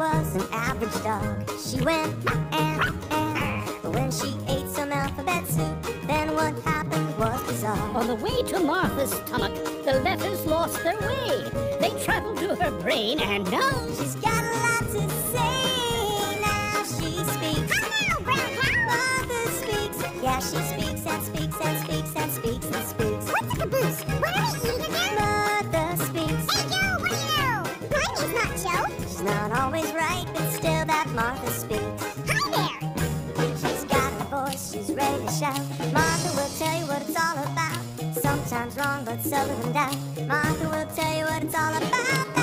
was an average dog. She went but when she ate some alphabet soup, then what happened was bizarre. On the way to Martha's stomach, the letters lost their way. They traveled to her brain, and now she's got a lot to say. Now she speaks. Hello, Brown Cow. Martha speaks. Yeah, she speaks and speaks and speaks and speaks and speaks. What's a caboose? What are we eating again? Martha speaks. Hey, Joe, what do you know? My name's not Joe. She's not always right, but still that Martha speaks. Hi there. She's got a voice, she's ready to shout. Martha will tell you what it's all about. Sometimes wrong, but seldom in doubt. Martha will tell you what it's all about.